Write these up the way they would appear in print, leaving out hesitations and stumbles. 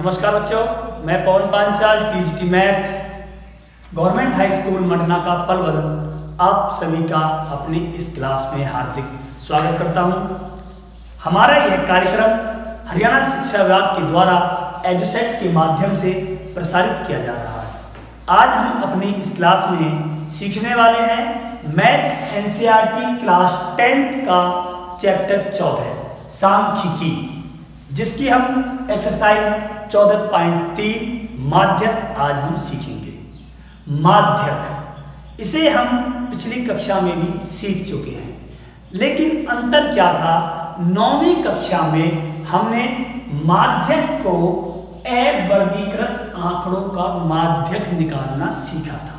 नमस्कार बच्चों, मैं Pawan Panchal TGT math government high school Madhna का पलवल आप सभी का अपनी इस क्लास में हार्दिक स्वागत करता हूं। हमारा यह कार्यक्रम हरियाणा शिक्षा विभाग के द्वारा एजुसेट के माध्यम से प्रसारित किया जा रहा है। आज हम अपनी इस क्लास में सीखने वाले हैं मैथ एनसीईआरटी क्लास 10th का चैप्टर 14 सांख्यिकी, जिसकी हम एक्सरसाइज 14.3 माध्यक आज हम सीखेंगे। माध्यक इसे हम पिछली कक्षा में भी सीख चुके हैं, लेकिन अंतर क्या था? 9वीं कक्षा में हमने माध्यक को अवर्गीकृत आंकड़ों का माध्यक निकालना सीखा था,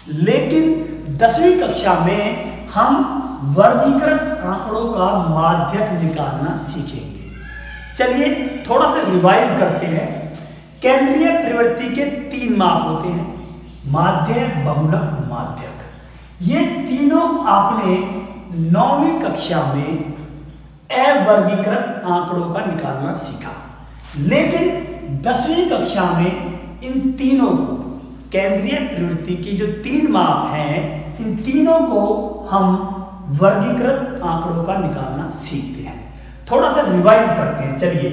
लेकिन 10वीं कक्षा में हम वर्गीकृत आंकड़ों का माध्यक निकालना सीखेंगे। चलिए थोड़ा सा रिवाइज करते हैं। केंद्रीय प्रवृत्ति के 3 माप होते हैं, माध्य, बहुलक, माध्यक। ये तीनों आपने 9वीं कक्षा में अवर्गीकृत आंकड़ों का निकालना सीखा, लेकिन 10वीं कक्षा में इन तीनों को, केंद्रीय प्रवृत्ति की जो 3 माप हैं, इन तीनों को हम वर्गीकृत आंकड़ों का निकालना सीखते हैं। थोड़ा सा रिवाइज करते हैं। चलिए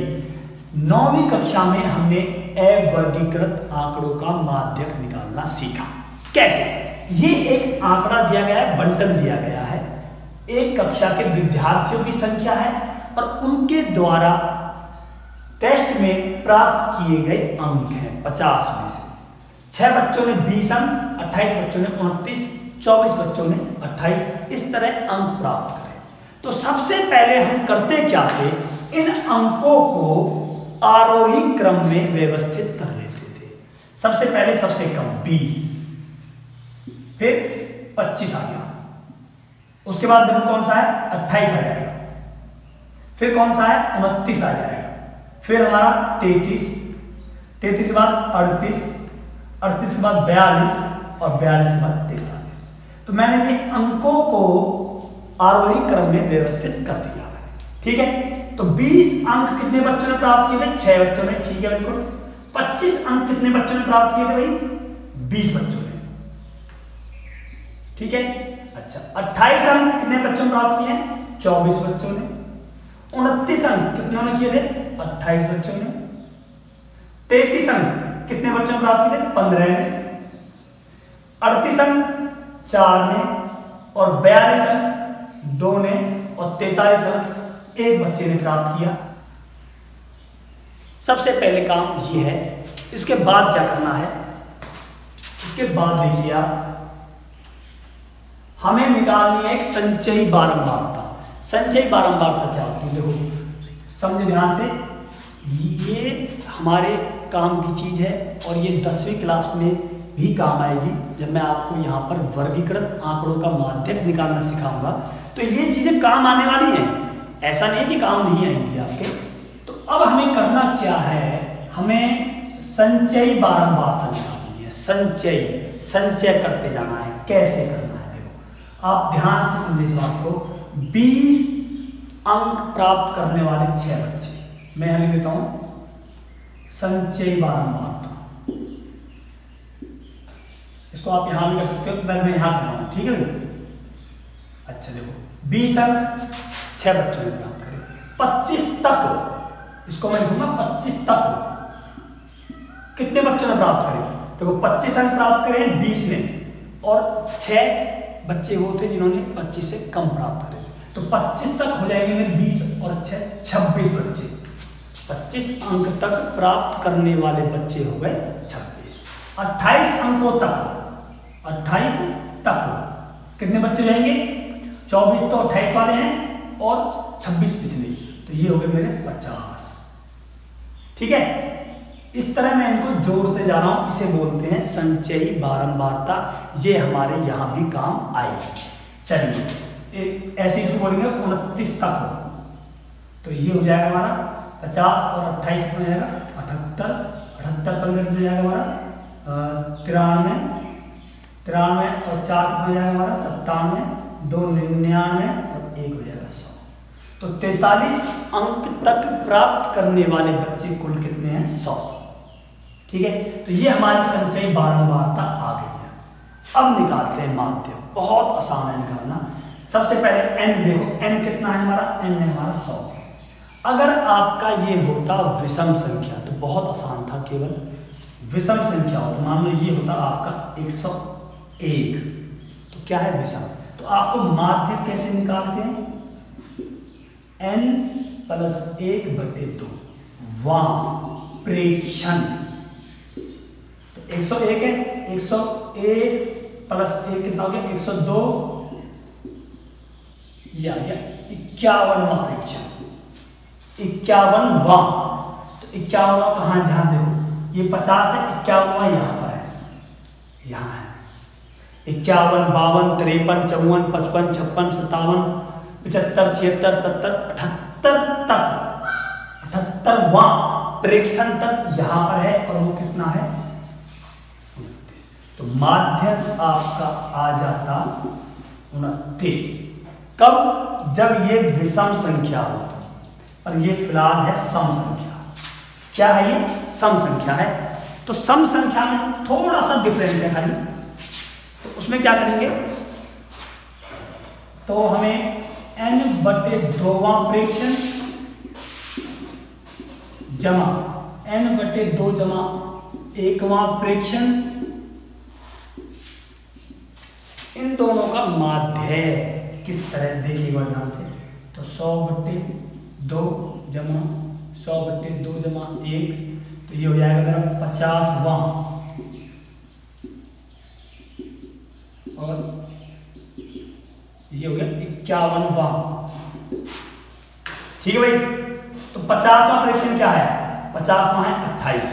9वीं कक्षा में हमने अवर्गीकृत आंकड़ों का माध्यक निकालना सीखा। कैसे? ये एक आंकड़ा दिया गया है, बंटन दिया गया है, एक कक्षा के विद्यार्थियों की संख्या है और उनके द्वारा टेस्ट में प्राप्त किए गए अंक हैं 50 में से। 6 बच्चों ने 20 अंक, 28 बच्चों ने 29, 24 बच्चों ने 28, इस तरह अंक प्राप्त करें। तो सबसे पहले हम करते क्या थे? इन अंकों को आरोही क्रम में व्यवस्थित कर लेते थे। सबसे पहले सबसे कम 20, फिर 25 आ गया, उसके बाद देखो कौन सा है 28 आ जाएगा, फिर कौन सा है 29 आ जाएगा, फिर हमारा 33 के बाद 38 के बाद 42 और 42 के बाद 43। तो मैंने ये अंकों को आरोही क्रम में व्यवस्थित कर दिया है। ठीक है, तो 20 अंक कितने बच्चों ने प्राप्त किए थे? 6 बच्चों ने। ठीक है, बिल्कुल। 25 अंक कितने बच्चों ने प्राप्त किए थे भाई? 20 बच्चों ने। ठीक है, अच्छा। 28 अंक कितने बच्चों ने प्राप्त किए? 24 बच्चों ने। 29 अंक कितनों ने किए थे? 28 बच्चों ने। 33 अंक कितने बच्चों ने प्राप्त किए थे? 15 ने। 38 अंक 4 ने और 42 अंक 2 ने और 43 अंक 1 बच्चे ने प्राप्त किया। सबसे पहले काम ये है। इसके बाद क्या करना है? इसके बाद देखिए आप, हमें निकालनी है एक संचयी बारंबारता। संचयी बारंबारता क्या होती है? देखो समझे ध्यान से, ये हमारे काम की चीज है और ये 10वीं क्लास में भी काम आएगी। जब मैं आपको यहाँ पर वर्गीकृत आंकड़ों का माध्यक निकालना सिखाऊंगा तो ये चीजें काम आने वाली हैं। ऐसा नहीं है कि काम नहीं आएंगी आपके। तो अब हमें करना क्या है? हमें संचयी बारंबारता निकालनी है। संचय करते जाना है। कैसे करना है? देखो आप ध्यान से समझिए इस बात को। 20 अंक प्राप्त करने वाले 6 बच्चे, मैं यहां लिख देता हूं संचयी बारंबारता। इसको आप यहां भी कर सकते हो, मैं यहां कर रहा हूं। ठीक है भाई? अच्छा देखो 20 अंक 6 बच्चों ने प्राप्त करे। 25 तक, इसको मैं लिखूंगा 25 तक कितने बच्चों ने प्राप्त करे? देखो 25 अंक प्राप्त करे 20 ने और 6 बच्चे वो थे जिन्होंने 25 से कम प्राप्त करे। तो 25 तक हो जाएंगे मेरे 20 और 6 26 बच्चे। 25 अंक तक प्राप्त करने वाले बच्चे हो गए 26। 28 अंकों तक, 28 तक कितने बच्चे रहेंगे? 24 तो 28 वाले हैं और 26 पिछले, तो ये हो गए मेरे 50। ठीक है, इस तरह मैं इनको जोड़ते जा रहा हूं। इसे बोलते हैं संचयी बारंबारता। ये हमारे यहां भी काम आएगी। चलिए ऐसे इसको बोलेंगे 29 तक, तो ये हो जाएगा हमारा 50 और 28 कितना हो जाएगा? 78। 78 पर कितना हो जाएगा हमारा? 93 और 4 कितना हो जाएगा हमारा? 97, 2 99 और 1 हो जाएगा 100। तो 43 अंक तक प्राप्त करने वाले बच्चे कुल कितने हैं? 100। ठीक है, तो ये हमारी संचयी बारंबारता आ गई है। अब निकालते हैं माध्य, बहुत आसान है निकालना। सबसे पहले n देखो, n कितना है हमारा, n है हमारा 100। अगर आपका ये होता विषम संख्या तो बहुत आसान था, केवल विषम संख्या हो तो मान लो ये होता आपका 101, तो क्या है विषम, तो आपको माध्य कैसे निकालते हैं, n + 1/2 वां प्रेक्षण, तो 101 है, 101 + 1 कितना हो गया 102, या 51वां प्रेक्षण, 51वां, तो 51वां कहाँ, ध्यान देखो ये 50 है, 51वां यहाँ पर है, यहाँ है 51, 52, 53, 54, 55, 56, 57, 75, 76, 77, 78 तक, 78वां प्रेक्षण तक यहाँ पर है, और वो कितना है 29। तो माध्य आपका आ जाता 29। कब, जब ये विषम संख्या होती, और ये फिलहाल है सम संख्या। क्या है ये, सम संख्या है। तो सम संख्या में थोड़ा सा डिफरेंट है खाली, तो उसमें क्या करेंगे, तो हमें n/2वां प्रेक्षण जमा n/2 जमा 1वां प्रेक्षण, इन दोनों का माध्य किस तरह देखिएगा ध्यान से, तो 100/2 जमा 100/2 जमा 1, तो ये हो जाएगा मेरा 50वां, और ये हो गया 51वां। ठीक है भाई, तो 50वां प्रेक्षण क्या है, 50वां है 28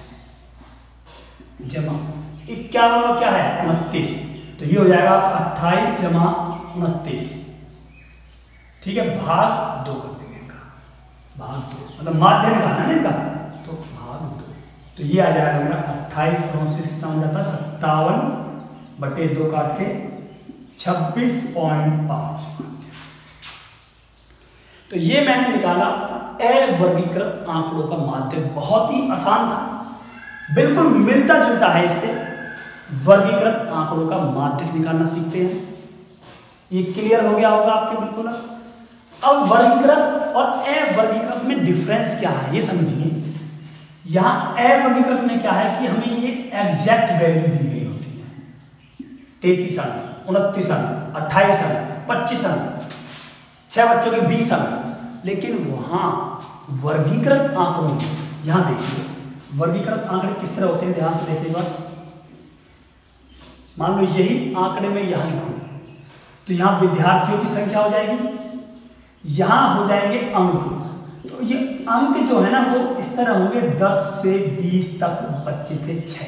जमा 51वां क्या है 29, तो ये हो जाएगा 28 जमा 29, ठीक है, भाग 2 कर देंगे इनका, भाग 2 मतलब माध्य निकालना है इनका, तो भाग 2, तो ये आ जाएगा मेरा 28 और 29 कितना हो जाता है 57/2 काट के 26.5। तो ये मैंने निकाला अवर्गीकृत आंकड़ों का माध्य, बहुत ही आसान था, बिल्कुल मिलता जुलता है इससे। वर्गीकृत आंकड़ों का माध्य निकालना सीखते हैं, ये क्लियर हो गया होगा आपके बिल्कुल। अब वर्गीकृत और अवर्गीकृत में डिफरेंस क्या है ये समझिए। यहाँ अवर्गीकृत में क्या है कि हमें ये एग्जैक्ट वैल्यू दी गई होती है, 33 अंक, 29 अंक, 28 अंक, 25 अंक, 6 बच्चों के 20 अंक। लेकिन वहाँ वर्गीकृत आंकड़ों में, यहाँ देखिए वर्गीकृत आंकड़े किस तरह होते हैं, ध्यान से देखिएगा। मान लो यही आंकड़े में यहाँ लिखूं, तो यहाँ विद्यार्थियों की संख्या हो जाएगी, यहाँ हो जाएंगे अंक। तो ये अंक जो है ना वो इस तरह होंगे, 10 से 20 तक बच्चे थे 6,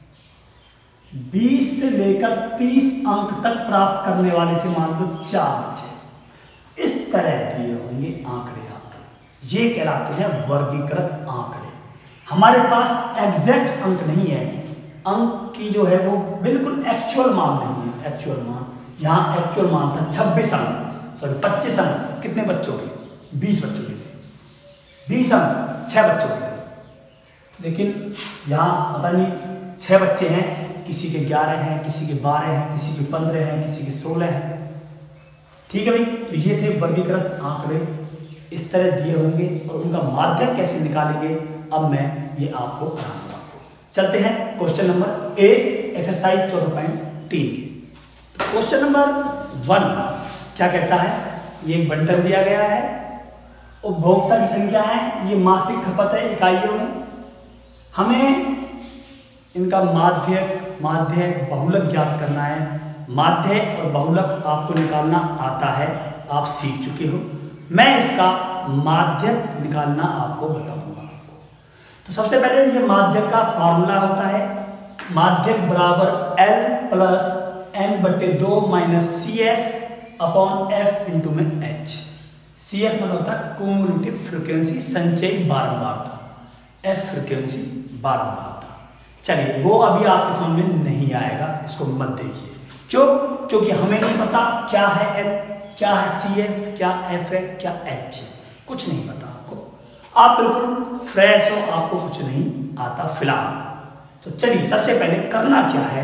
20 से लेकर 30 अंक तक प्राप्त करने वाले थे मान लो 4 बच्चे। इस तरह दिए होंगे आंकड़े आपके, ये कहलाते हैं वर्गीकृत आंकड़े। हमारे पास एग्जैक्ट अंक नहीं है, अंक की जो है वो बिल्कुल एक्चुअल मान नहीं है, एक्चुअल मान। यहाँ एक्चुअल मान था 26 अंक, सॉरी 25 अंक, कितने बच्चों के, 20 बच्चों के थे, 20 अंक 6 बच्चों के थे। लेकिन यहाँ पता नहीं 6 बच्चे हैं, किसी के 11 हैं, किसी के 12 हैं, किसी के 15 हैं, किसी के 16 हैं। ठीक है भाई, तो ये थे वर्गीकृत आंकड़े, इस तरह दिए होंगे और उनका माध्य कैसे निकालेंगे अब मैं ये आपको कराऊंगा। चलते हैं क्वेश्चन नंबर ए, एक्सरसाइज 14.3 के। तो क्वेश्चन नंबर 1 क्या कहता है, ये एक बंटन दिया गया है, उपभोक्ता की संख्या है, ये मासिक खपत है इकाइयों में। हमें इनका माध्य बहुलक ज्ञात करना है। माध्य और बहुलक आपको निकालना आता है, आप सीख चुके हो। मैं इसका माध्य निकालना आपको बताऊंगा। तो सबसे पहले ये माध्य का फॉर्मूला होता है, माध्य बराबर L plus n/2 minus CF upon F into में H। CF मतलब होता है क्यूमुलेटिव फ्रीक्वेंसी, संचयी बारंबारता, F फ्रीक्वेंसी बारंबारता। चलिए वो अभी आपके समझ में नहीं आएगा, इसको मत देखिए। क्यों? क्योंकि हमें नहीं पता क्या है L, क्या है CF, क्या F है, क्या H है, कुछ नहीं पता आपको। आप बिल्कुल फ्रेश हो, आपको कुछ नहीं आता फिलहाल। तो चलिए सबसे पहले करना क्या है,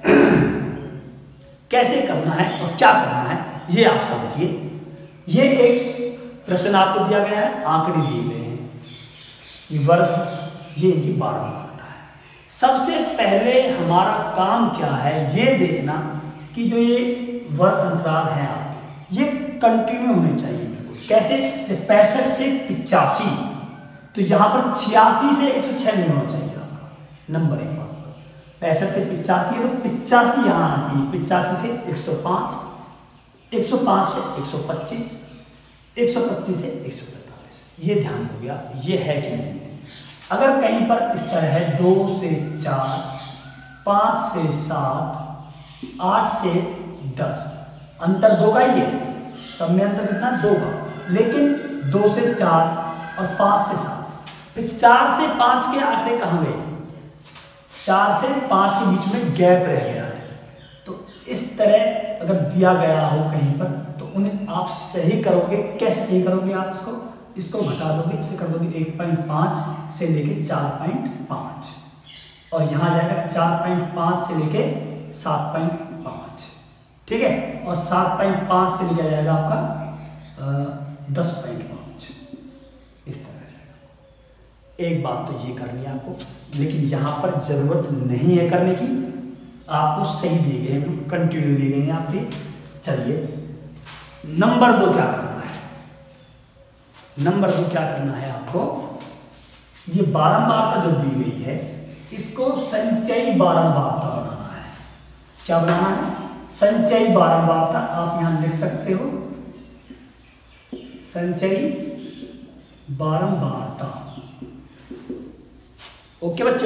कैसे करना है और क्या करना है ये आप समझिए। ये एक प्रश्न आपको दिया गया है, आंकड़े दिए गए हैं, ये वर्ग, ये इनकी बारंबारता है। सबसे पहले हमारा काम क्या है, ये देखना कि जो ये वर्ग अंतराल हैं आपके, ये कंटिन्यू होने चाहिए बिल्कुल। कैसे? 65 से 85, तो यहाँ पर 86 से 106 नहीं होना चाहिए आपका। नंबर एक बात, 65 से 85 है तो 85 यहाँ आना चाहिए, 85 से 105, 105 से 125, 125 से 145। ये ध्यान हो गया, ये है कि नहीं है। अगर कहीं पर इस तरह है 2 से 4, 5 से 7, 8 से 10, अंतर 2 का ही है, सब में अंतर कितना? 2 का। लेकिन 2 से 4 और 5 से 7, फिर 4 से 5 के आंकड़े कहाँ गए? 4 से 5 के बीच में गैप रह गया है। तो इस तरह अगर दिया गया हो कहीं पर, तो उन्हें आप सही करोगे। कैसे सही करोगे? आप इसको घटा दोगे, इसे कर दोगे 1.5 से लेके 4.5, और यहाँ आ जाएगा 4.5 से लेके 7.5, ठीक है, और 7.5 से लेके जाएगा आपका 10.5, इस तरह जाएगा। एक बात तो ये करनी है आपको, लेकिन यहाँ पर जरूरत नहीं है करने की, आपको सही दिए गए हैं, कंटिन्यू दिए गए हैं आपके। चलिए नंबर 2 क्या करना है? नंबर 2 क्या करना है आपको, ये बारंबारता जो दी गई है, इसको संचयी बारंबारता बनाना है। क्या बनाना है? संचयी बारंबारता। आप यहां लिख सकते हो संचयी बारंबारता। ओके बच्चों,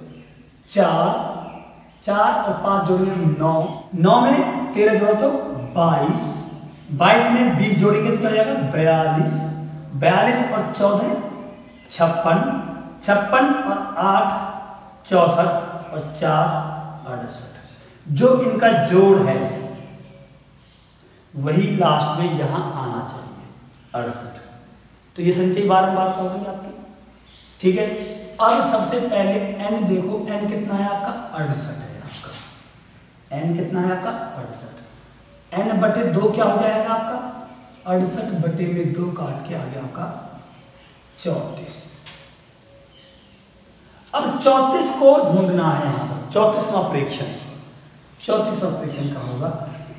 4 और 5 जोड़ेंगे 9, 9 में 13 जोड़ो तो 22, 22 में 20 जोड़ेंगे तो क्या हो जाएगा? 42, 42 और 14 56, 56 और 8 64 और 4 68। जो इनका जोड़ है वही लास्ट में यहां आना चाहिए, 68। तो ये संचयी बारंबारता होगी आपकी, ठीक है। अब सबसे पहले n देखो, n कितना है आपका? 68 है आपका। n कितना है आपका? 68। n बटे 2 क्या हो जाएगा आपका? 68 बटे में 2 काट के आ गया आपका 34। अब 34 को ढूंढना है यहाँ पर। 34वां प्रेक्षण, 34वां प्रेक्षण का होगा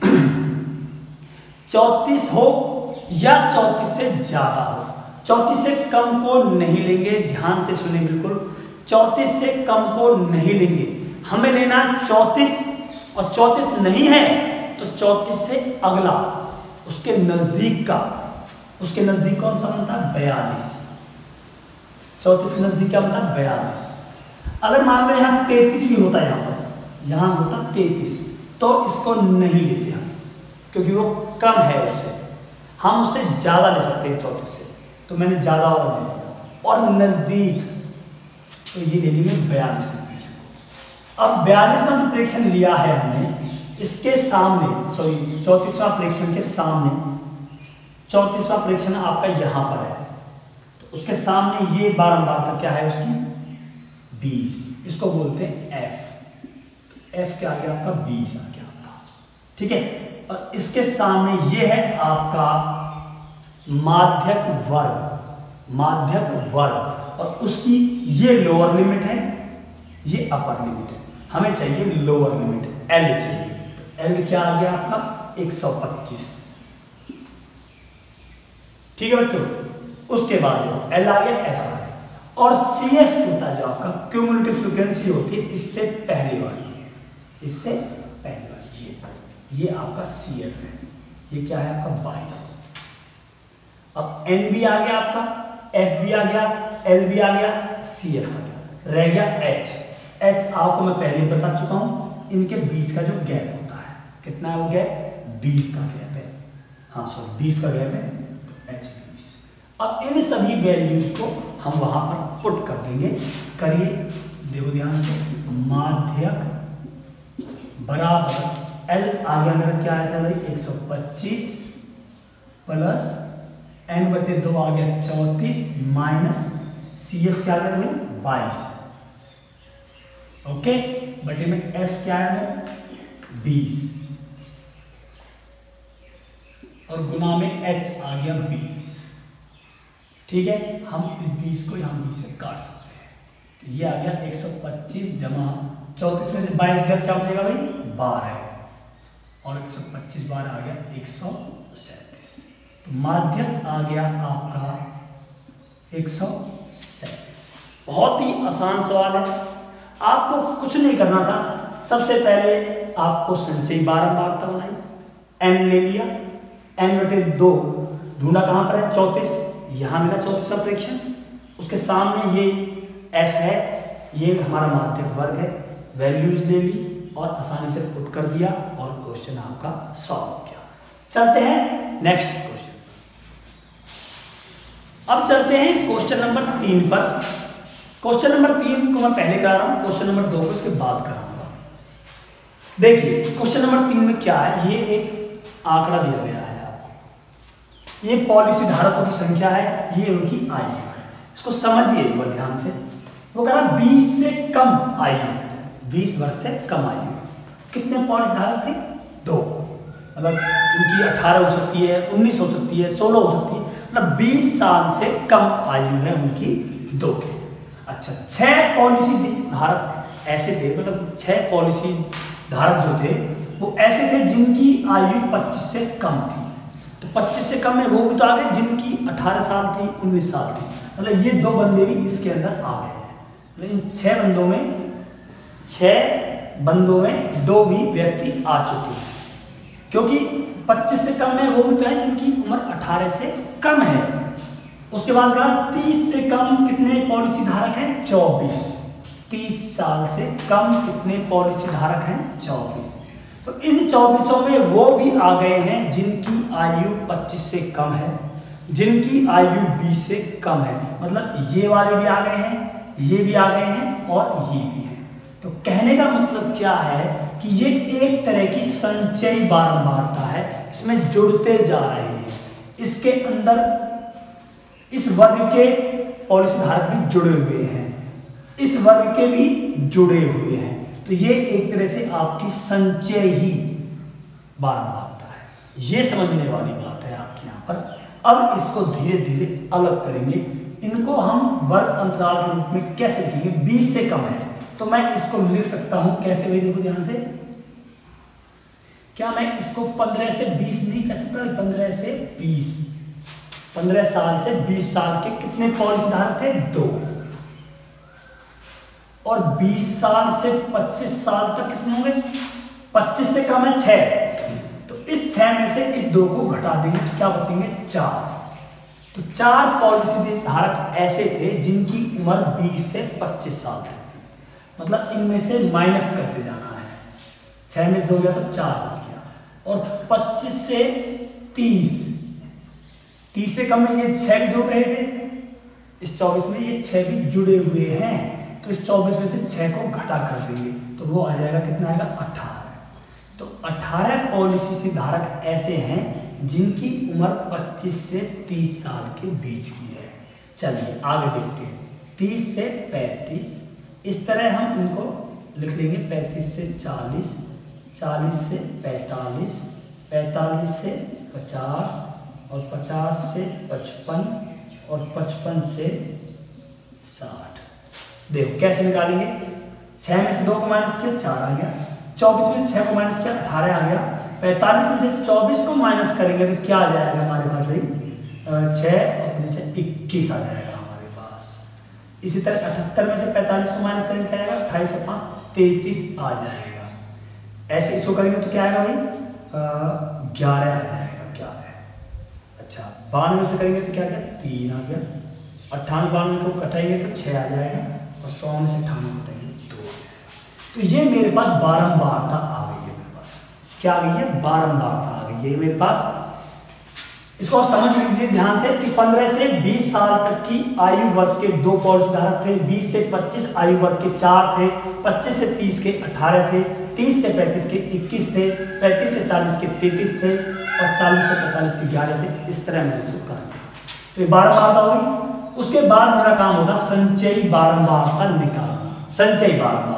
34 हो या 34 से ज्यादा हो। 34 से कम को नहीं लेंगे, ध्यान से सुने बिल्कुल। 34 से कम को नहीं लेंगे, हमें लेना 34, और 34 नहीं है तो 34 से अगला, उसके नजदीक का। उसके नजदीक कौन सा बनता है? 42। 34 के नजदीक क्या बनता है? 42। अगर मान लो यहाँ 33 भी होता है, यहाँ होता 33, तो इसको नहीं लेते हम, क्योंकि वो कम है उससे। हम उससे ज्यादा ले सकते हैं 34 से, तो मैंने ज्यादा वाला ले लिया। और नजदीक तो ये ले लेंगे 42 प्रेक्षण। अब 42वां प्रेक्षण लिया है हमने, इसके सामने, सॉरी 34वां प्रेक्षण के सामने, 34वां प्रेक्षण आपका यहाँ पर है, तो उसके सामने ये बारंबारता क्या है उसकी? 20। इसको बोलते हैं f। f क्या आ गया आपका? 20 आ गया आपका, ठीक है। और इसके सामने ये है आपका माध्यक वर्ग, माध्यक वर्ग, और उसकी ये लोअर लिमिट है, ये अपर लिमिट है। हमें चाहिए लोअर लिमिट, L चाहिए। तो L क्या आ गया आपका? 125, ठीक है बच्चों। उसके बाद देखो L आ गया, F आ गया, और CF होता है जो आपका क्यूमुलेटिव फ्रीक्वेंसी होती है, इससे पहले वाली, इससे पहले वाली, ये आपका CF है। ये क्या है आपका? 22। अब N भी आ गया आपका, F भी आ गया, L भी आ गया, CF आ गया, रह गया H। H आपको मैं पहले ही बता चुका हूं, इनके बीच का जो गैप होता है, कितना है वो गैप? 20 का गैप है, हाँ सॉरी 20 का गैप है, तो H 20। अब इन सभी वैल्यूज को हम वहां पर पुट कर देंगे। करिए, देखो ध्यान से, माध्यक बराबर L आ गया मेरा, क्या आया था भाई? 125 प्लस n बटे 2 आ गया 34 माइनस CF क्या आ गया भाई? 22। ओके, बटे में f क्या है 20 और गुना में h आ गया 20। ठीक है, हम इस 20 को यहाँ 20 से काट सकते हैं, तो ये आ गया 125 जमा 34 में से 22 गया क्या बचेगा भाई 12 और 125 बार आ गया 137, तो माध्यक आ गया आपका 137। बहुत ही आसान सवाल है, आपको कुछ नहीं करना था। सबसे पहले आपको संचयी बारंबारता बनाई, n ले लिया, n/2 ढूंढा कहां पर है 34, यहां मिला 34 का प्रेक्षण, उसके सामने ये f है, ये हमारा माध्यक वर्ग है, वैल्यूज ले ली और आसानी से पुट कर दिया और क्वेश्चन आपका सॉल्व हो गया। चलते हैं नेक्स्ट क्वेश्चन। अब चलते हैं क्वेश्चन नंबर 3 पर। क्वेश्चन नंबर 3 को मैं पहले करा रहा हूं, क्वेश्चन नंबर 2 को इसके बाद कराऊंगा। देखिए क्वेश्चन नंबर 3 में क्या है, ये एक आंकड़ा दिया गया है आपको, ये पॉलिसी धारकों की संख्या है, ये उनकी आयु है। इसको समझिए एक बार ध्यान से। वो कह रहा 20 से कम आयु, 20 वर्ष से कम आयु, कितने पॉलिसी धारक थे 2, मतलब उनकी 18 हो सकती है, 19 हो सकती है, 16 हो सकती है, मतलब 20 साल से कम आयु है उनकी 2 के। अच्छा 6 पॉलिसी धारक ऐसे थे, मतलब 6 पॉलिसी धारक जो थे वो ऐसे थे जिनकी आयु 25 से कम थी। तो 25 से कम में वो भी तो आ गए जिनकी 18 साल थी, 19 साल थी, मतलब ये 2 बंदे भी इसके अंदर आ गए हैं। मतलब इन 6 बंदों में 2 भी व्यक्ति आ चुके हैं, क्योंकि 25 से कम में वो भी तो है जिनकी उम्र 18 से कम है। उसके बाद कहा 30 से कम कितने पॉलिसी धारक हैं 24, 30 साल से कम कितने पॉलिसी धारक हैं 24। तो इन 24 में वो भी आ गए हैं जिनकी आयु 25 से कम है, जिनकी आयु 20 से कम है, मतलब ये वाले भी आ गए हैं, ये भी आ गए हैं और ये भी है। तो कहने का मतलब क्या है कि ये एक तरह की संचयी बारंबारता है, इसमें जुड़ते जा रहे हैं, इसके अंदर इस वर्ग के पॉलिसी धारक भी जुड़े हुए हैं, इस वर्ग के भी जुड़े हुए हैं। तो ये एक तरह से आपकी संचयी बारंबारता है, ये समझने वाली बात है आपके यहाँ पर। अब इसको धीरे धीरे अलग करेंगे, इनको हम वर्ग अंतराल के रूप में कैसे लिखेंगे। 20 से कम है तो मैं इसको लिख सकता हूं कैसे भाई, देखो ध्यान से, क्या मैं इसको 15 से 20 नहीं कह सकता, 15 से 20, 15 साल से 20 साल के कितने पॉलिसी धारक थे 2, और 20 साल से 25 साल तक कितने होंगे, 25 से कम है 6, तो इस 6 में से इस 2 को घटा देंगे तो क्या बचेंगे 4। तो 4 पॉलिसी धारक ऐसे थे जिनकी उम्र 20 से 25 साल तक थी, मतलब इनमें से माइनस करते जाना है, 6 में 2 गया तो 4 बच गया, और 25 से 30 से कम में ये 6 भी जुड़ रहे थे, इस 24 में ये 6 भी जुड़े हुए हैं, तो इस 24 में से 6 को घटा कर देंगे तो वो आ जाएगा कितना आएगा 18। तो 18 पॉलिसी धारक ऐसे हैं जिनकी उम्र 25 से 30 साल के बीच की है। चलिए आगे देखते हैं, 30 से 35, इस तरह हम इनको लिख लेंगे, 35 से 40, 40 से 45, 45 से 50, और 50 से 55, और 55 से 60। देखो कैसे निकालेंगे, 6 में से 2 को माइनस किया 4 आ गया, 24 में से 6 को माइनस किया 18 आ गया, 45 में से 24 को माइनस करेंगे तो क्या आ जाएगा हमारे पास भाई 6 अपने से 21 आ जाएगा हमारे पास। इसी तरह 78 में से 45 को माइनस करेंगे क्या आएगा, 28 से 5 33 आ जाएगा। ऐसे इसको करेंगे तो क्या आएगा भाई 11 आ जाएगा, 11। अच्छा 92 से करेंगे तो क्या आ गया 3 आ गया, 98 92 को घटाएंगे तो 6 आ जाएगा, और 100 में से 98 घटाएंगे 2 आ जाएगा। तो ये मेरे पास बारंबारता आ गई है, मेरे पास क्या आ गई है बारंबारता आ गई है मेरे पास। इसको समझ लीजिए ध्यान से कि 15 से 20 साल तक की आयु वर्ग के 2 पॉलिसी धारक थे, 20 से 25 आयु वर्ग के 4 थे, 25 से 30 के 18 थे, 30 से 35 के 21 थे, 35 से 40 के 33 थे, और 40 से 45 के 11 थे। इस तरह मैंने इसको कर दिया, तो ये बारंबारता हुई। उसके बाद मेरा काम होता संचयी बारंबारता निकालना, संचयी बारंबारता।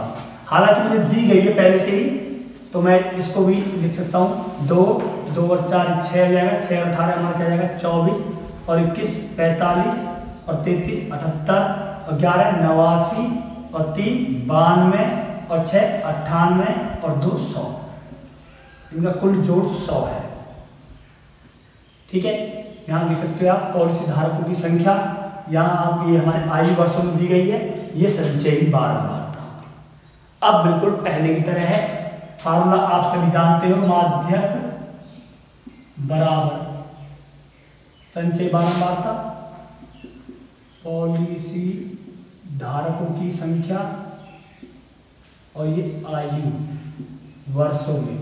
हालांकि मुझे दी गई है पहले से ही, तो मैं इसको भी लिख सकता हूँ। 2 2 और 4 6 आ जाएगा, 6 और 18 हमारा क्या जाएगा 24 और 21 45 और 33 78 और 11 89 और 3 92 और 6 98 और 2 100। इनका कुल जोड़ 100 है। ठीक है, यहाँ देख सकते हो आप पॉलिसी धारकों की संख्या। यहाँ आप ये हमारे आयु वर्षों में दी गई है, ये संचयी बारंबारता। अब बिल्कुल पहले की तरह है, फार्मूला आप सभी जानते हो, माध्यक बराबर संचयी बारंबारता, पॉलिसी धारकों की संख्या और ये आयु वर्षों में।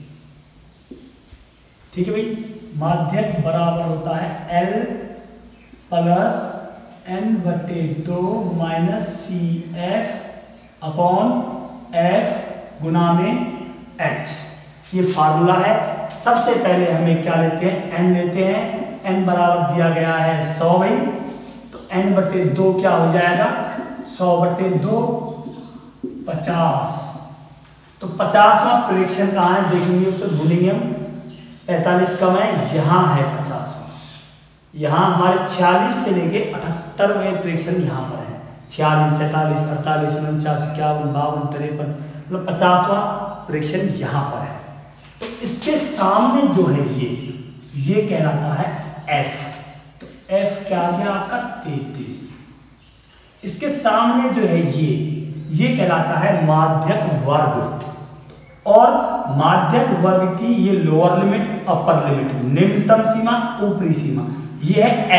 ठीक है भाई, माध्यक बराबर होता है L plus N/2 minus CF upon F गुना में H। ये फार्मूला है। सबसे पहले हमें क्या लेते हैं, N लेते हैं। N बराबर दिया गया है 100 भाई, तो N/2 क्या हो जाएगा 100/2 50। तो 50वां प्रेक्षण कहाँ है देखेंगे, उससे भूलेंगे हम। 45 कम है, यहाँ है 50वां। यहाँ हमारे 46 से लेके 78वें प्रेक्षण यहाँ पर है। 46 47 48 49 51 52 53, मतलब 50वां प्रेक्षण यहाँ पर है। तो इसके सामने जो है ये कहलाता है F। तो F क्या आ गया आपका 33। इसके सामने जो है ये कहलाता है माध्यक वर्ग। और माध्यक वर्ग की ये लोअर लिमिट अपर लिमिट, निम्नतम सीमा ऊपरी सीमा, ये है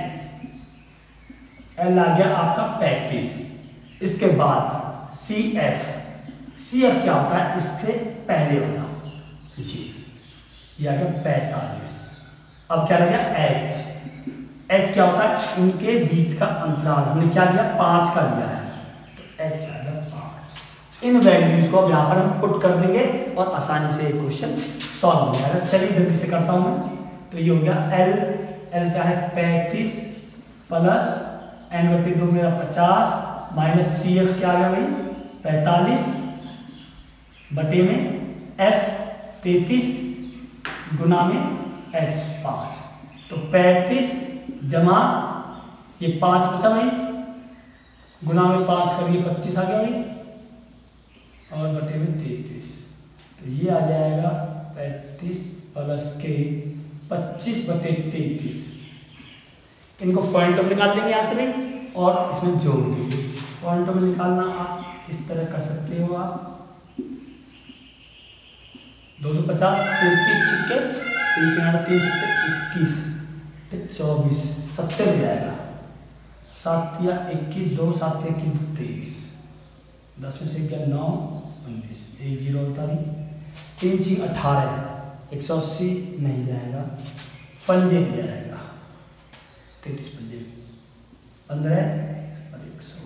L आ गया आपका 35। इसके बाद CF क्या होता है, इससे पहले वाला ये आ गया 45। अब क्या लग गया H क्या होता है, इनके बीच का अंतराल हमने क्या लिया 5 का लिया है, तो H आ गया 5। इन वैल्यूज को अब यहाँ पर हम पुट कर देंगे और आसानी से एक क्वेश्चन सॉल्व हो जाएगा। चलिए जल्दी से करता हूं मैं। तो ये हो गया L क्या है 35 प्लस N/2 मेरा 50 माइनस CF क्या आ गया भाई 45 बटे में F 33 गुना में H 5। तो 35 जमा ये 5 बचा भाई, गुना में 5 करिए 25 आ गया भाई, और बटे में 33। तो ये आ जाएगा 35 प्लस के 25/33। इनको पॉइंटों में निकाल देंगे यहाँ से भाई, और इसमें जोड़ देंगे। पॉइंटों में निकालना आप इस तरह कर सकते हो, आप 250 33 छिक्के 3 21 24 70 हो जाएगा। 7 या 21 2 7 या 23 10 में से गया 9 19 1 0 होता नहीं, 3 6 18 180 नहीं जाएगा, पंजे भी जाएगा 33 पंजे 15 और 100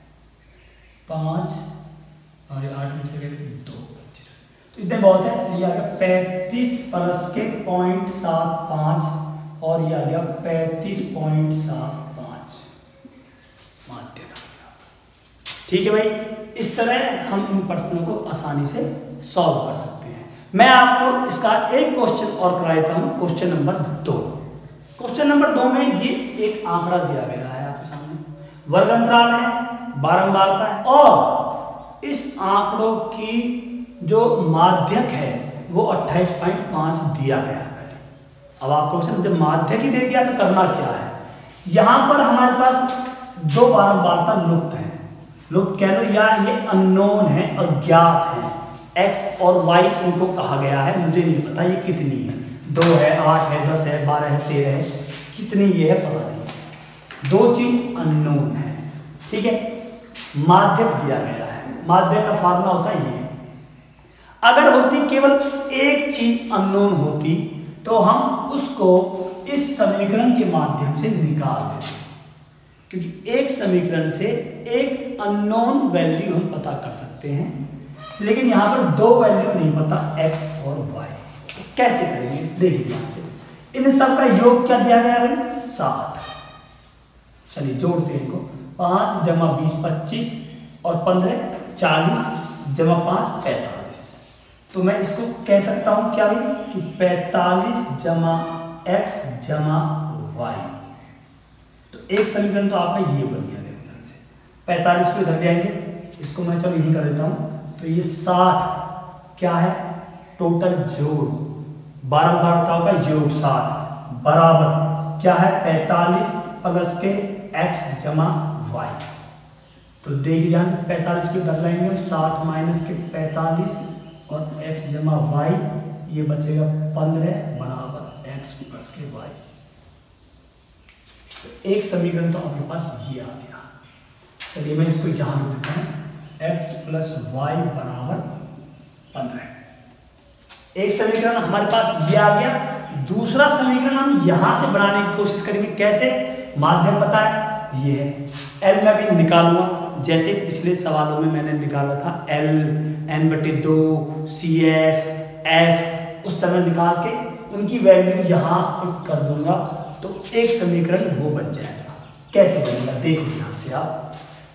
5 और 8 में से गए 2 25। तो इतने बहुत है। तो ये आ गया 35 प्लस के 0.75 और ये आ गया 35.75 माध्यता। ठीक है भाई, इस तरह हम इन प्रश्नों को आसानी से सॉल्व कर सकते हैं। मैं आपको इसका एक क्वेश्चन और करा देता हूं, क्वेश्चन नंबर 2। क्वेश्चन नंबर 2 में ये एक आंकड़ा दिया गया है आपके सामने, वर्ग अंतराल है, बारंबारता है, और इस आंकड़ों की जो माध्यक है वो 28.5 दिया गया है। अब आपको जब माध्यक ही दे दिया तो करना क्या है, यहां पर हमारे पास 2 बारंबारता लुप्त है, लुप्त कह लो या ये अननोन है, अज्ञात है। x और y इनको कहा गया है, मुझे नहीं पता ये कितनी है, 2 है 8 है 10 है 12 है 13 है, कितनी ये है पता नहीं। 2 चीज अननोन है। ठीक है, माध्यक दिया गया है, माध्यक का फार्मूला होता है ये। अगर होती केवल एक चीज अननोन होती तो हम उसको इस समीकरण के माध्यम से निकाल देते, क्योंकि एक समीकरण से एक अननोन वैल्यू हम पता कर सकते हैं, लेकिन यहां पर 2 वैल्यू नहीं पता x और y। तो कैसे करेंगे देखिए ध्यान से। इन सब का योग क्या दिया गया है भाई 60। चलिए जोड़ते हैं इनको, 5 जमा 20 25 और 15 40 जमा 5 45। तो मैं इसको कह सकता हूं क्या भाई कि 45 जमा x जमा y। तो एक समीकरण तो आपका ये बन गया, देखो ध्यान से 45 को इधर ले आएंगे, इसको मैं चलो यही कर देता हूं। तो ये 60 क्या है टोटल जोड़ बारंबारताओं का योग 60 बराबर क्या है 45 प्लस के x जमा y। तो देखिए ध्यान से 45 को इधर लाएंगे हम, 60 माइनस के 45 और x जमा y, ये बचेगा 15 बराबर x प्लस के y। तो एक समीकरण तो आपके पास ये आ गया। चलिए मैं इसको यहां लिख देता हूं, x प्लस y बराबर 15। एक समीकरण हमारे पास ये आ गया। दूसरा समीकरण हम यहां से बनाने की कोशिश करेंगे। कैसे? माध्यम पता है ये है, L मैं भी निकालूंगा जैसे पिछले सवालों में मैंने निकाला था L n/2 CF F, उस तरह निकाल के उनकी वैल्यू यहाँ पुट कर दूंगा तो एक समीकरण वो बन जाएगा। कैसे बनेगा देखिए ध्यान से आप।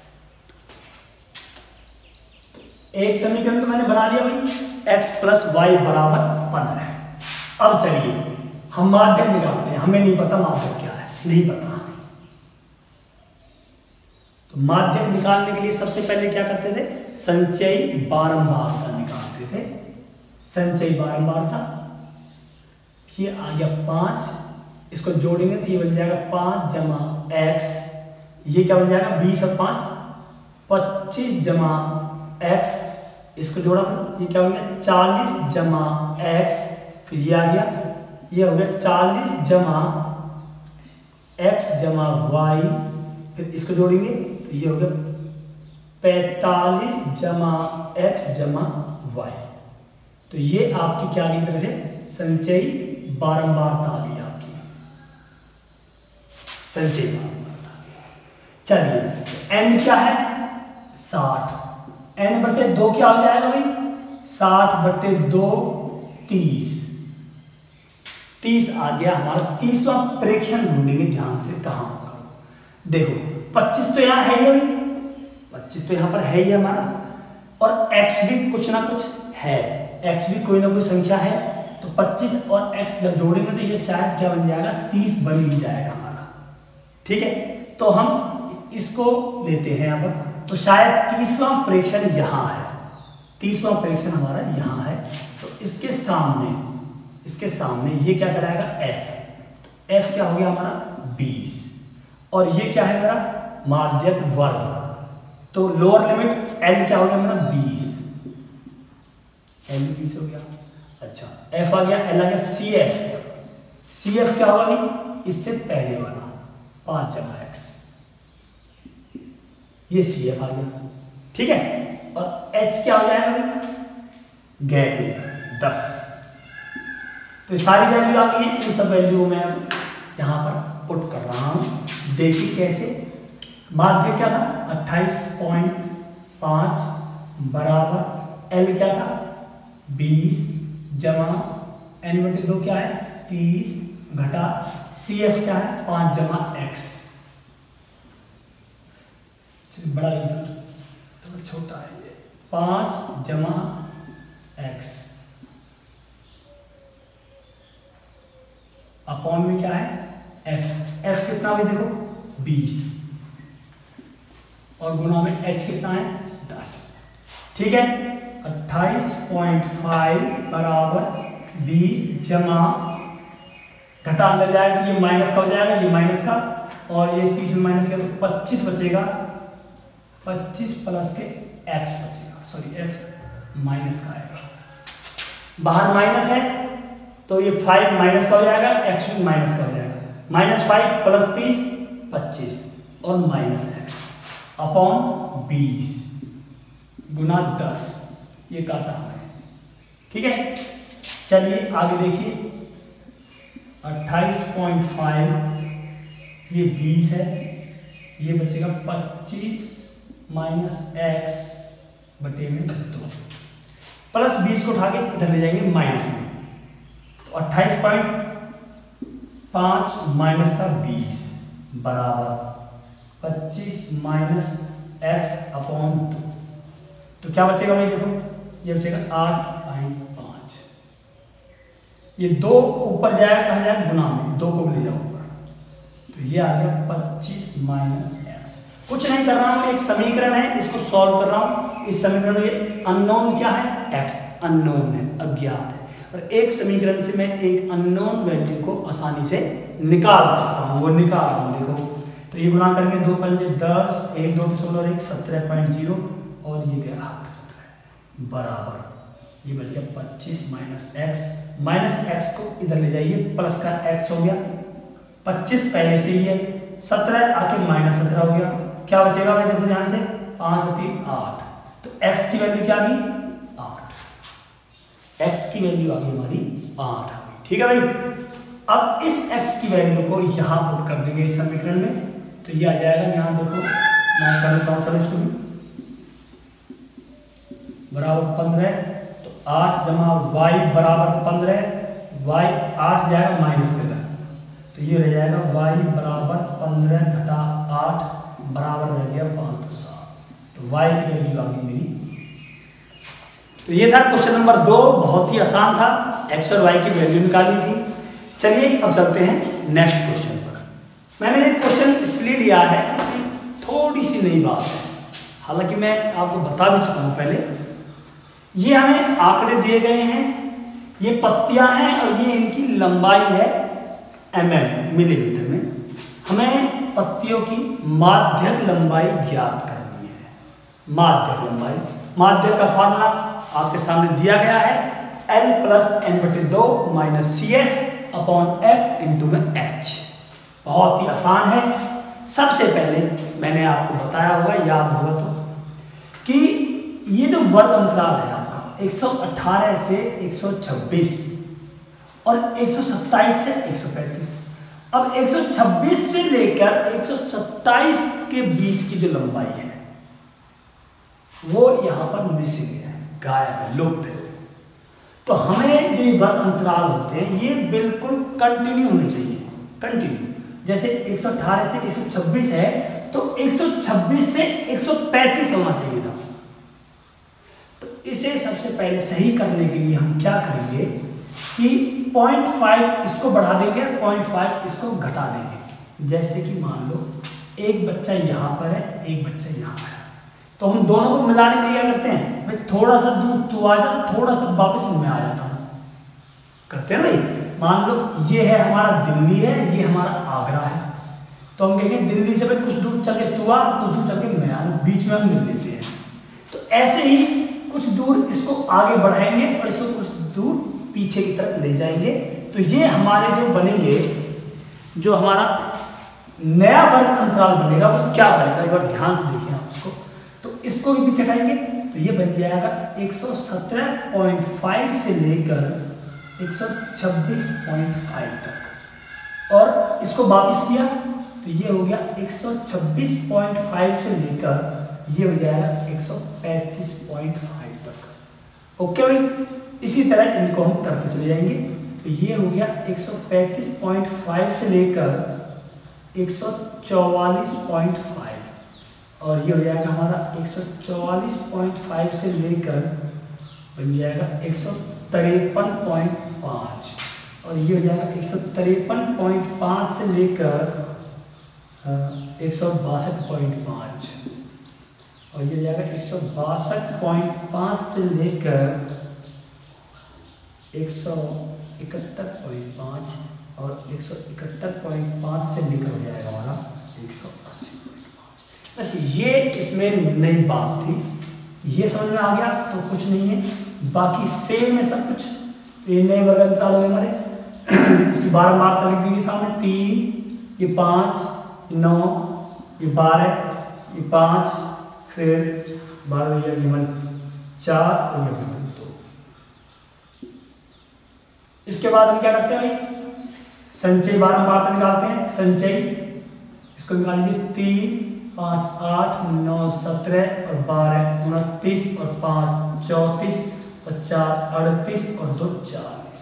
एक समीकरण तो मैंने बना लिया भाई, x प्लस वाई बराबर 15। अब चलिए हम माध्यम निकालते हैं। हमें नहीं पता माध्यम क्या है, नहीं पता। तो माध्यम निकालने के लिए सबसे पहले क्या करते थे, संचयी बारंबारता निकालते थे। संचयी बारंबारता ये आ गया 5, इसको जोड़ेंगे तो ये बन जाएगा 5 जमा x, ये क्या बन जाएगा 20 और 5 25 जमा x, इसको जोड़ा ये क्या हो गया 40 जमा x, फिर ये आ गया ये हो गया 40 जमा x जमा y, फिर इसको जोड़ेंगे तो ये हो गया 45 जमा x जमा y। तो ये आपकी क्या आ गई तरह से संचयी बारंबारता आ गई आपकी, संचयी बारंबारता। चलिए n क्या है 60, n/2 क्या हो जाएगा भाई 60/2 30। 30 आ गया हमारा। 30वां प्रेक्षण ढूंढेंगे ध्यान से कहां होगा। देखो 25 तो यहाँ है ही भाई, 25 तो यहाँ पर है ही हमारा, और x भी कुछ ना कुछ है, x भी कोई ना कोई संख्या है। तो 25 और x जब जोड़ेंगे तो ये शायद क्या बन जाएगा 30 बन ही जाएगा हमारा। ठीक है, तो हम इसको लेते हैं यहाँ पर। तो शायद 30वां प्रेक्षण यहाँ है, 30वां प्रेक्षण हमारा यहाँ है। तो इसके सामने ये क्या कराएगा f। f क्या हो गया हमारा 20, और ये क्या है मेरा माध्यक वर्ग। तो लोअर लिमिट l क्या हो गया मेरा 20, l 20 हो गया। अच्छा f आ गया, l आ गया CF क्या होगा भाई इससे पहले वाला 5 जमा x, ये CF आ गया। ठीक है, और h क्या हो जाएगा भाई गैप 10। तो ये सारी वैल्यू आ गई है, ये सब वैल्यू मैं अब यहाँ पर पुट कर रहा हूँ। देखिए कैसे। माध्य क्या था 28.5 बराबर L क्या था 20 जमा n/2 क्या है 30 घटा CF क्या है 5 जमा x। चलिए बड़ा लिखना तो छोटा है ये 5 जमा x अपॉन में क्या है f कितना भी देखो 20 और गुना में h कितना है 10। ठीक है, 28.5 बराबर 20 जमा घटा अंदर जाएगा तो ये माइनस का हो जाएगा, ये माइनस का, और ये 30 में माइनस किया तो 25 बचेगा, 25 प्लस के x बचेगा, सॉरी x माइनस का आएगा। बाहर माइनस है तो ये 5 माइनस का हो जाएगा, x भी माइनस का हो जाएगा। -5 प्लस 30 25 और माइनस x अपॉन 20 गुना 10, ये काटा है। ठीक है, चलिए आगे देखिए 28.5 ये 20 है, ये बचेगा 25 माइनस x बटे में 2 प्लस 20 को उठा के इधर ले जाएंगे माइनस में। तो 28.5 माइनस का 20 बराबर 25 माइनस x अपॉन 2। तो तो क्या बचेगा भाई, देखो ये बचेगा 8.5। ये 2 ऊपर जाएगा, कहाँ जाएगा, गुना में, 2 को ले जाओ ऊपर, तो ये आ गया 25 माइनस एक्स। कुछ नहीं कर रहा हूँ, एक समीकरण है, इसको सॉल्व कर रहा हूँ। इस समीकरण में अननोन क्या है, एक्स अननोन है, अज्ञात है, और एक समीकरण से मैं एक अननोन वैल्यू को आसानी से निकाल सकता हूँ, वो निकाल रहा हूँ। देखो तो ये गुना करेंगे, 2 पंजे 10, 1 2 1 17.0 और ये गया 17 बराबर, ये बच गया 25 माइनस एक्स को इधर ले जाइए, प्लस का एक्स हो गया, 25 पहले से ही है, 17 आके -17 हो गया। क्या बचेगा भाई, देखो ध्यान से, 5 और 3 8, तो x की वैल्यू क्या आ गई, 8। x की वैल्यू आ गई हमारी 8 आ गई, ठीक है भाई। अब इस x की वैल्यू को यहाँ पुट कर देंगे इस समीकरण में, तो ये आ जाएगा, यहाँ देखो मैं कर देता हूँ, चलो इसको भी, बराबर 15, तो 8 जमा y बराबर 15, y 8 जाएगा माइनस के अंदर, तो ये रह जाएगा y बराबर 15 घटा 8 बराबर रह गया 5 तो 7, तो y की वैल्यू आ गई मेरी। तो ये था क्वेश्चन नंबर 2, बहुत ही आसान था, x और y की वैल्यू निकालनी थी। चलिए अब चलते हैं नेक्स्ट क्वेश्चन पर। मैंने ये क्वेश्चन इसलिए लिया है कि इसमें थोड़ी सी नई बात है, हालांकि मैं आपको बता भी चुका हूँ पहले। ये हमें आंकड़े दिए गए हैं, ये पत्तियां हैं और ये इनकी लंबाई है मिलीमीटर में। हमें पत्तियों की माध्यक लंबाई ज्ञात करनी है। माध्यक लंबाई, माध्यक का फॉर्मूला आपके सामने दिया गया है, L plus n/2 minus CF upon F into में H। बहुत ही आसान है। सबसे पहले मैंने आपको बताया होगा, याद होगा तो, कि ये जो वर्ग अंतराल है आपका 118 से 126 और 127 से 135, अब 126 से लेकर 127 के बीच की जो लंबाई है वो यहां पर मिसिंग है, गायब है, लुप्त है। तो हमें जो ये वर्ग अंतराल होते हैं ये बिल्कुल कंटिन्यू होने चाहिए, कंटिन्यू। जैसे 118 से 126 है तो 126 से 135 होना चाहिए था। तो इसे सबसे पहले सही करने के लिए हम क्या करेंगे कि 0.5 इसको बढ़ा देंगे, 0.5 इसको घटा देंगे। जैसे कि मान लो एक बच्चा यहाँ पर है, एक बच्चा यहाँ पर है, तो हम दोनों को मिलाने के लिए क्या करते हैं, मैं थोड़ा सा दूर तू आ जा, थोड़ा सा वापस मैं आ जाता हूँ, करते हैं भाई। मान लो ये है हमारा दिल्ली है, ये हमारा आगरा है, तो हम कहेंगे दिल्ली से भाई कुछ दूर चल के तू आ, कुछ दूर चल के मैं आ, बीच में हम मिल लेते हैं। तो ऐसे ही कुछ दूर इसको आगे बढ़ाएंगे और इसको कुछ दूर पीछे की तरफ ले जाएंगे। तो ये हमारे जो बनेंगे, जो हमारा नया वर्ग अंतराल बनेगा वो क्या बनेगा, एक बार ध्यान से देखिए आप उसको। तो इसको भी पीछे हटाएंगे तो ये बन जाएगा 117.5 से लेकर 126.5 तक, और इसको वापस किया तो ये हो गया 126.5 से लेकर ये हो जाएगा 135.5 तक। ओके भाई, इसी तरह इनको हम करते चले जाएंगे। तो ये हो गया 135.5 से लेकर 144.5, और ये हो जाएगा हमारा 144.5 से लेकर बन जाएगा 153.5, और ये हो जाएगा 153.5 से लेकर 162.5, और ये हो जाएगा 162.5 से लेकर 171.5, और 171.5 से लेकर हो जाएगा हमारा 180.5। बस ये इसमें नई बात थी, ये समझ में आ गया तो कुछ नहीं है, बाकी सेम है सब कुछ। तो ये नए वर्ग अंतराल हो गए हमारे। इसकी 12 मात्रा लिख दीजिए सामने, 3, ये 5, 9, ये 12, ये 5, फिर 12 ये हमारे 4 और ये हमारे 2। इसके बाद हम क्या करते हैं भाई, संचय 12 मात्रा निकालते हैं। संचय इसको निकाल लीजिए, 3, 5, 8, 9, 17 और 12, 29 और 5, 34 और 4, 38 और 2, 40।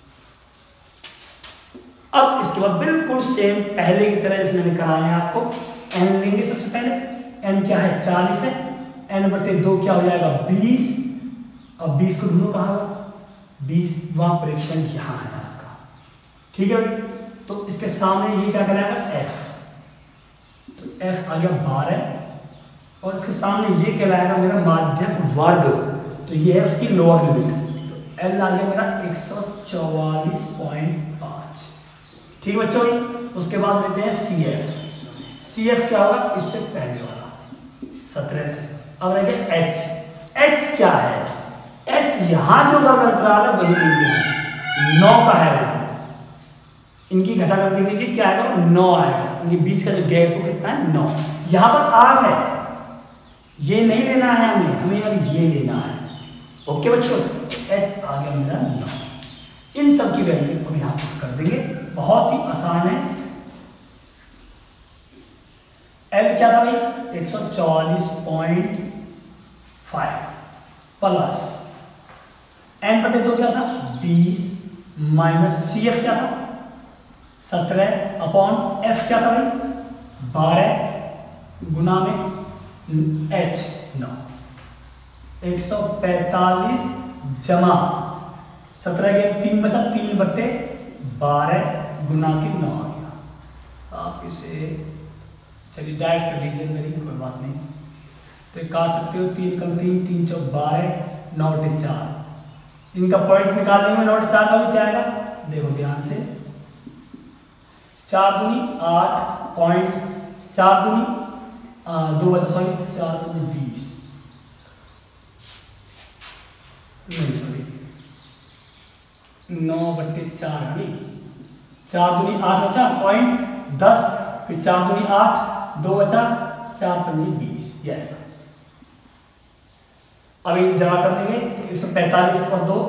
अब इसके बाद बिल्कुल सेम पहले की तरह जैसे मैंने कराया है आपको, n लेंगे सबसे पहले। n क्या है, 40 है, n/2 क्या हो जाएगा 20। अब 20 को ढूंढो कहाँ होगा, 20वां प्रेक्षण यहाँ है आपका, ठीक है भाई। तो इसके सामने ये क्या कहलाएगा f, तो f आ गया 12 और इसके सामने ये कहलाएगा मेरा माध्यक वर्ग, तो ये है उसकी लोअर लिमिट, तो l आ गया मेरा 144.5, ठीक है बच्चों। उसके बाद लेते हैं CF क्या होगा इससे पहले वाला 17। अब रह गया H क्या है, H यहां जो वर्ग अंतराल है वही लेंगे, 9 का है वो, इनकी घटा कर देख लीजिए क्या आएगा 9 आएगा, इनके बीच का जो गैप हो कितना है 9, यहां पर 8 है, ये नहीं लेना है हमें अब ये लेना है, ओके बच्चों। H आ गया मेरा 9, इन सब की वैल्यू हम यहां पर कर देंगे, बहुत ही आसान है। L क्या था भाई 144.5 प्लस n/2 क्या था 20 माइनस CF क्या था 17 अपॉन F क्या था भाई 12 गुना में H 9, 145 जमा 17 के 3 बचा 3/12 गुना के 9 आ गया। आप इसे चलिए डायरेक्ट कर लीजिए मेरी कोई बात नहीं, तो कहा सकते हो 3 कम 3 3 चौक 12 9/4, इनका पॉइंट निकाल लेंगे 9/4 का भी क्या आएगा देखो ध्यान से, 4 दूनी 8 पॉइंट 4 दूनी 2 बचा सॉरी 4 दूनी 20 नहीं सॉरी 9/4 नहीं 4 दूनी 8 बचा पॉइंट 10 फिर 4 दूनी 8 2 बचा 4 पंजी 20 ये आएगा। अब एक जमा कर देंगे तो 145 और 2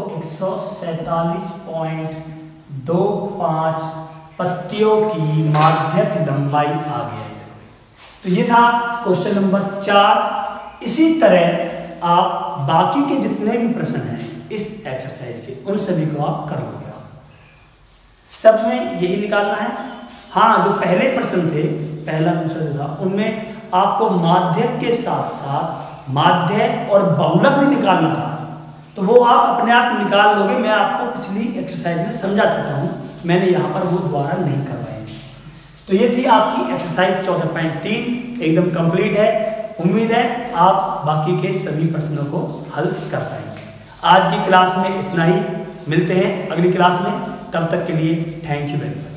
147.25 पत्तियों की माध्यक लंबाई आ गया है। तो ये था क्वेश्चन नंबर 4। इसी तरह आप बाकी के जितने भी प्रश्न हैं इस एक्सरसाइज के उन सभी को आप कर लोगे। सब में यही निकालना है। हाँ, जो पहले प्रश्न थे पहला दूसरा जो था उनमें आपको माध्यक के साथ साथ माध्य और बहुलक भी निकालना था, तो वो आप अपने आप निकाल लोगे। मैं आपको पिछली एक्सरसाइज में समझा चुका हूँ, मैंने यहाँ पर वो दोबारा नहीं करवाए। तो ये थी आपकी एक्सरसाइज 14.3 एकदम कंप्लीट है। उम्मीद है आप बाकी के सभी प्रश्नों को हल कर पाएंगे। आज की क्लास में इतना ही, मिलते हैं अगली क्लास में, तब तक के लिए थैंक यू वेरी मच।